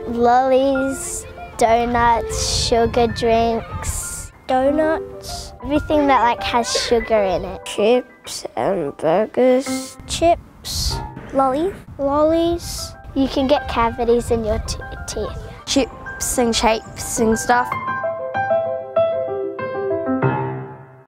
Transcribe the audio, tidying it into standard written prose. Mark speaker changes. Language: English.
Speaker 1: Lollies, donuts, sugar drinks, donuts, everything that like has sugar in it. Chips and burgers. Chips, lollies. You can get cavities in your teeth.
Speaker 2: Chips and shapes and stuff.